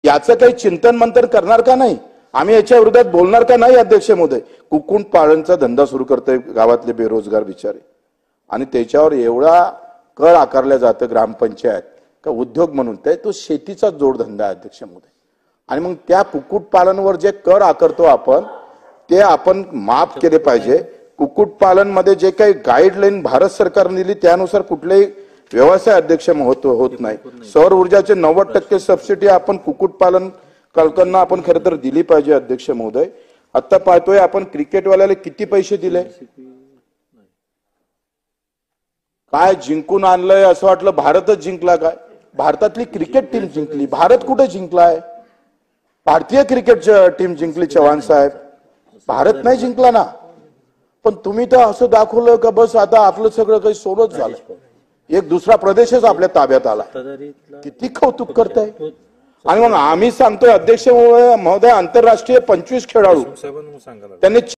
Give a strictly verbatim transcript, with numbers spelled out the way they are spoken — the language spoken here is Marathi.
याचं काही चिंतन मंथन करणार का नाही? आम्ही याच्या विरोधात बोलणार का नाही? अध्यक्ष महोदय, कुक्कुट पालनचा धंदा सुरू करतोय गावातले बेरोजगार बिचारे, आणि त्याच्यावर एवढा कर आकारला जातं ग्रामपंचायत का उद्योग म्हणून, ते तो शेतीचा जोडधंदा आहे अध्यक्ष महोदय. आणि मग त्या कुक्कुट पालनवर जे कर आकारतो आपण, ते आपण माफ केले पाहिजे. कुक्कुट पालन मध्ये जे काही गाईडलाईन भारत सरकारने दिली त्यानुसार कुठलेही व्यवसाय अध्यक्ष होत होत नाही. सौर ऊर्जाचे नव्वद टक्के सबसिडी आपण कुक्कुट पालन कल्पना आपण खरं तर दिली पाहिजे अध्यक्ष महोदय. आता पाहतोय आपण क्रिकेटवाल्याला किती पैसे दिले, काय जिंकून आणलंय असं वाटलं भारतच जिंकला काय? भारतातली क्रिकेट टीम जिंकली, भारत कुठे जिंकलाय? भारतीय क्रिकेट टीम जिंकली चव्हाण साहेब, भारत नाही जिंकला ना. पण तुम्ही तर असं दाखवलं का बस आता आपलं सगळं काही सोडत झालं, एक दुसरा प्रदेशच आपल्या ताब्यात आला. किती कौतुक करताय. आणि मग आम्ही सांगतोय अध्यक्ष महोदय, आंतरराष्ट्रीय पंचवीस खेळाडू त्यांनी